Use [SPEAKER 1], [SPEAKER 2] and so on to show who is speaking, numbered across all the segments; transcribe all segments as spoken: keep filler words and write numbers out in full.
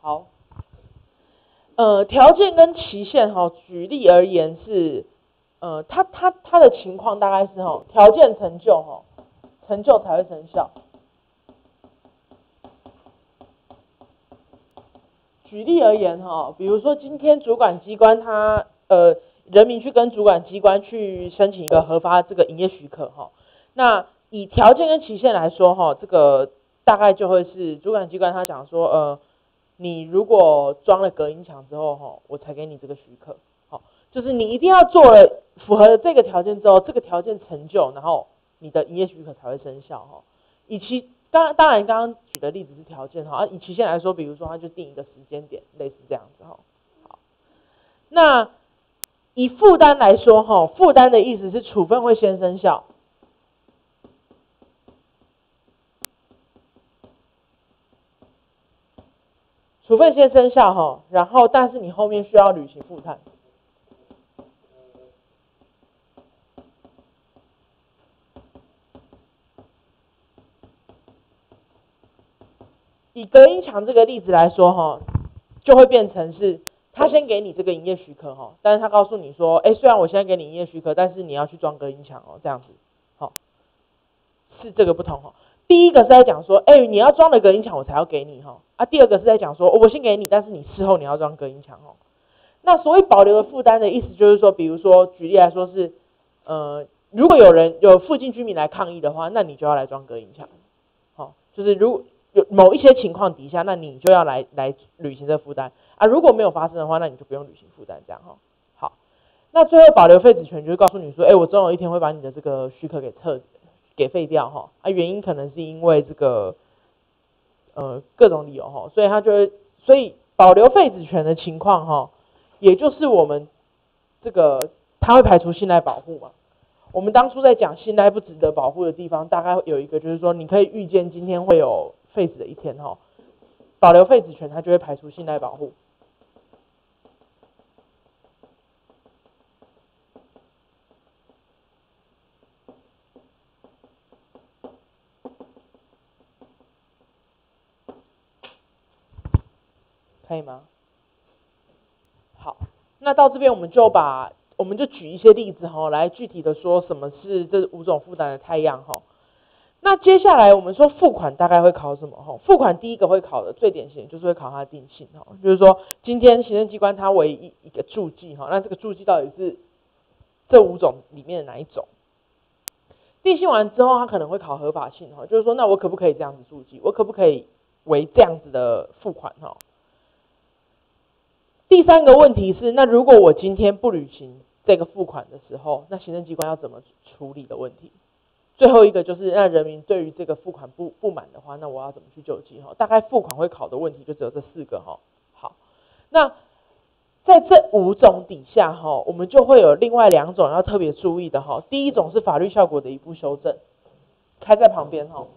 [SPEAKER 1] 好，呃，条件跟期限哈，举例而言是，呃，它它它的情况大概是哈，条件成就哈，成就才会生效。举例而言哈，比如说今天主管机关他呃，人民去跟主管机关去申请一个核发这个营业许可哈，那以条件跟期限来说哈，这个大概就会是主管机关他讲说呃。你如果装了隔音墙之后，哈，我才给你这个许可，好，就是你一定要做了符合了这个条件之后，这个条件成就，然后你的营业许可才会生效，哈。以期刚当然刚刚举的例子是条件，哈，以期限来说，比如说他就定一个时间点，类似这样子，哈。好，那以负担来说，哈，负担的意思是处分会先生效。处分先生效哈，然后但是你后面需要履行负担。以隔音墙这个例子来说哈，就会变成是他先给你这个营业许可哈，但是他告诉你说，哎，虽然我现在给你营业许可，但是你要去装隔音墙哦，这样子，好，是这个不同哈。第一个是在讲说，哎，你要装了隔音墙我才要给你哈，啊，第二个是在讲说，哦，我先给你，但是你事后你要装隔音墙哦。那所谓保留的负担的意思就是说，比如说举例来说是，呃，如果有人有附近居民来抗议的话，那你就要来装隔音墙，好，就是如有某一些情况底下，那你就要来来履行这负担啊。如果没有发生的话，那你就不用履行负担，这样哈。好，那最后保留废止权就是告诉你说，哎，我总有一天会把你的这个许可给撤给废掉哈，啊，原因可能是因为这个呃各种理由哈，所以他就会所以保留废止权的情况哈。也就是我们这个，它会排除信赖保护嘛。我们当初在讲信赖不值得保护的地方，大概有一个就是说，你可以预见今天会有废止的一天哈，保留废止权，它就会排除信赖保护。可以吗？好，那到这边我们就把我们就举一些例子哈，来具体的说什么是这五种负担的太阳哈。那接下来我们说付款大概会考什么哈？付款第一个会考的最典型就是会考它的定性哈，就是说今天行政机关它为一一个注记哈，那这个注记到底是这五种里面的哪一种？定性完之后，它可能会考合法性哈，就是说那我可不可以这样子注记？我可不可以为这样子的付款哈？第三个问题是，那如果我今天不履行这个付款的时候，那行政机关要怎么处理的问题？最后一个就是，那人民对于这个付款不不满的话，那我要怎么去救济哈？大概付款会考的问题就只有这四个哈。好，那在这五种底下哈，我们就会有另外两种要特别注意的哈。第一种是法律效果的一步修正，开在旁边哈。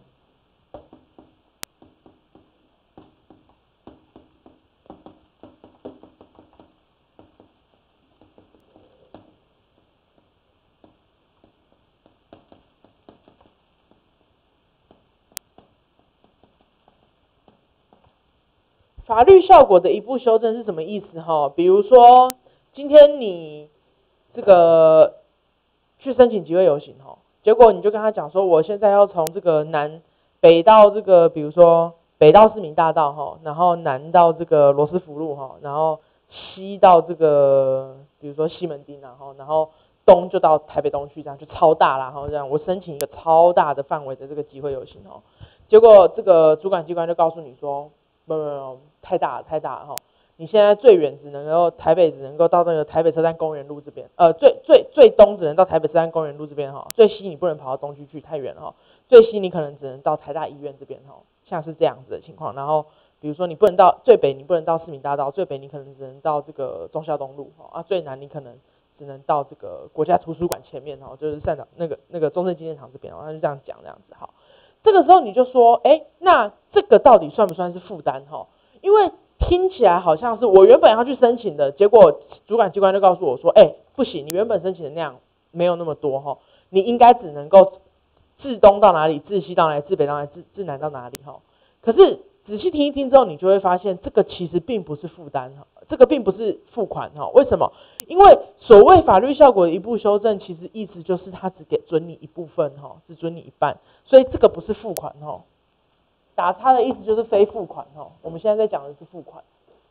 [SPEAKER 1] 法律效果的一步修正是什么意思哈？比如说，今天你这个去申请集会游行哈，结果你就跟他讲说，我现在要从这个南北到这个，比如说北到市民大道哈，然后南到这个罗斯福路哈，然后西到这个比如说西门町然后然后东就到台北东区，这样就超大啦，然后这样我申请一个超大的范围的这个集会游行哦，结果这个主管机关就告诉你说。没有没有，太大了太大了哈！你现在最远只能够台北只能够到那个台北车站公园路这边，呃，最最最东只能到台北车站公园路这边哈，最西你不能跑到东区去，太远了哈。最西你可能只能到台大医院这边哈，像是这样子的情况。然后比如说你不能到最北，你不能到市民大道，最北你可能只能到这个忠孝东路哈，啊，最南你可能只能到这个国家图书馆前面哈，就是站长那个那个中正纪念堂这边，他就这样讲这样子哈。这个时候你就说，哎，那这个到底算不算是负担哈？因为听起来好像是我原本要去申请的，结果主管机关就告诉我说，哎，不行，你原本申请的那样没有那么多哈，你应该只能够自东到哪里，自西到哪里，自北到哪里，自自南到哪里哈。可是仔细听一听之后，你就会发现这个其实并不是负担哈，这个并不是付款哈。为什么？因为所谓法律效果的一步修正，其实意思就是他只给准你一部分哈，只准你一半，所以这个不是付款哈。打叉的意思就是非付款哈。我们现在在讲的是付款。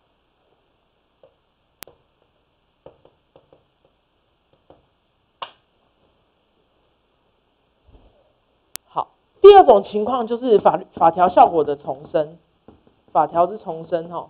[SPEAKER 1] 好，第二种情况就是法律法条效果的重申。法条之重申哈，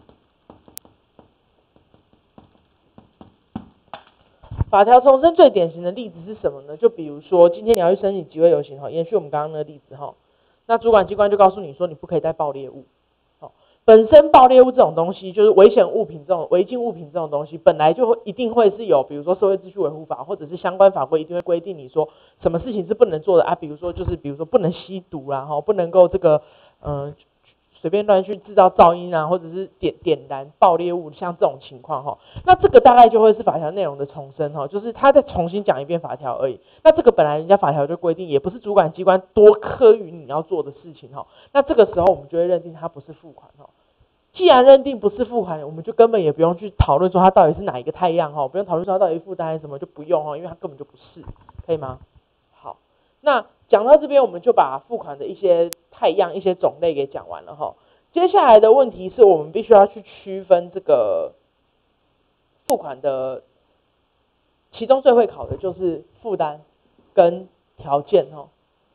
[SPEAKER 1] 法条重申最典型的例子是什么呢？就比如说今天你要去申请集会游行哈，延续我们刚刚那个例子哈，那主管机关就告诉你说你不可以带爆裂物，好，本身爆裂物这种东西就是危险物品这种违禁物品这种东西，本来就会一定会是有，比如说社会秩序维护法或者是相关法规一定会规定你说什么事情是不能做的啊，比如说就是比如说不能吸毒啦哈，不能够这个嗯。呃随便乱去制造噪音啊，或者是点点燃爆裂物，像这种情况哈，那这个大概就会是法条内容的重申哈，就是他再重新讲一遍法条而已。那这个本来人家法条就规定，也不是主管机关多科于你要做的事情哈。那这个时候我们就会认定它不是付款哈。既然认定不是付款，我们就根本也不用去讨论说它到底是哪一个太阳哈，不用讨论说它到底负担还是什么，就不用哈，因为它根本就不是，可以吗？好，那讲到这边，我们就把付款的一些太阳、一些种类给讲完了哈。接下来的问题是我们必须要去区分这个付款的，其中最会考的就是负担跟条件哈。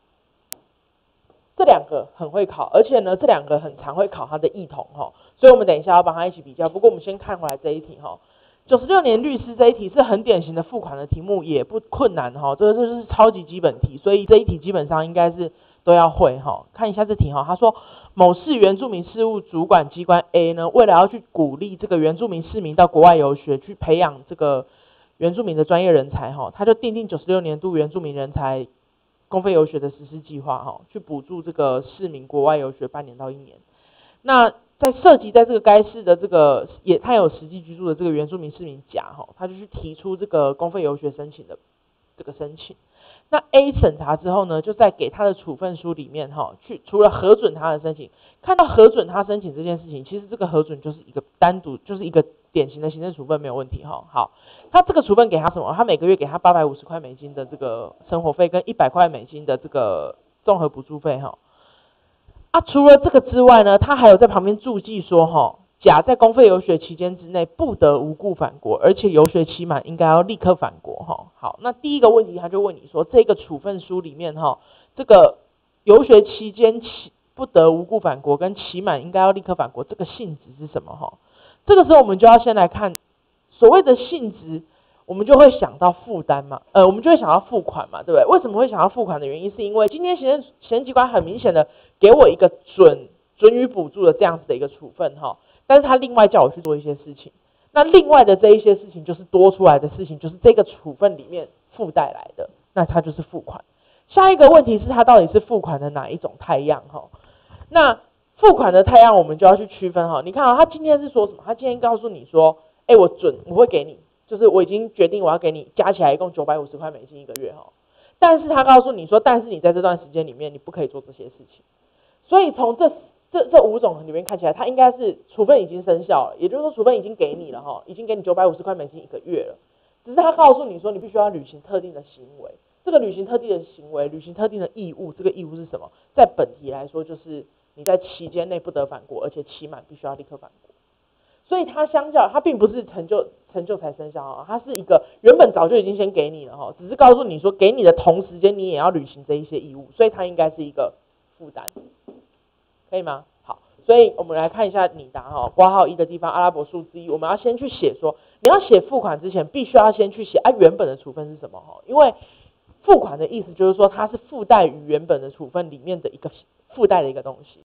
[SPEAKER 1] 这两个很会考，而且呢，这两个很常会考它的异同哈，所以我们等一下要帮它一起比较。不过我们先看回来这一题哈。九十六年律师这一题是很典型的付款的题目，也不困难哈，这个就是超级基本题，所以这一题基本上应该是都要会哈。看一下这题哈，他说某市原住民事务主管机关 A 呢，为了要去鼓励这个原住民市民到国外游学，去培养这个原住民的专业人才哈，他就订定九十六年度原住民人才公费游学的实施计划哈，去补助这个市民国外游学半年到一年。那在涉及在这个该市的这个也他有实际居住的这个原住民市民甲哈，他就去提出这个公费游学申请的这个申请。那 A 审查之后呢，就在给他的处分书里面哈，去除了核准他的申请，看到核准他申请这件事情，其实这个核准就是一个单独就是一个典型的行政处分没有问题哈。好，他这个处分给他什么？他每个月给他八百五十块美金的这个生活费跟一百块美金的这个综合补助费哈。啊，除了这个之外呢，他还有在旁边注记说哈，甲在公费游学期间之内不得无故返国，而且游学期满应该要立刻返国哈。好，那第一个问题他就问你说，这个处分书里面哈，这个游学期间期不得无故返国跟期满应该要立刻返国，这个性质是什么哈？这个时候我们就要先来看所谓的性质。我们就会想到负担嘛，呃，我们就会想到付款嘛，对不对？为什么会想到付款的原因，是因为今天行政行政机关很明显的给我一个准准予补助的这样子的一个处分哈，但是他另外叫我去做一些事情，那另外的这一些事情就是多出来的事情，就是这个处分里面附带来的，那它就是付款。下一个问题是它到底是付款的哪一种太阳哈？那付款的太阳我们就要去区分哈。你看啊，他今天是说什么？他今天告诉你说，哎，我准我会给你。就是我已经决定我要给你加起来一共九百五十块美金一个月哈，但是他告诉你说，但是你在这段时间里面你不可以做这些事情，所以从这这这五种里面看起来，它应该是处分已经生效了，也就是说处分已经给你了哈，已经给你九百五十块美金一个月了，只是他告诉你说你必须要履行特定的行为，这个履行特定的行为，履行特定的义务，这个义务是什么？在本题来说就是你在期间内不得返国，而且期满必须要立刻返国。所以它相较，它并不是成就成就才生效啊，它是一个原本早就已经先给你了哈，只是告诉你说给你的同时间你也要履行这一些义务，所以它应该是一个负担，可以吗？好，所以我们来看一下拟答哈，括号一的地方阿拉伯数字一，我们要先去写说，你要写付款之前必须要先去写啊原本的处分是什么哈，因为付款的意思就是说它是附带于原本的处分里面的一个附带的一个东西。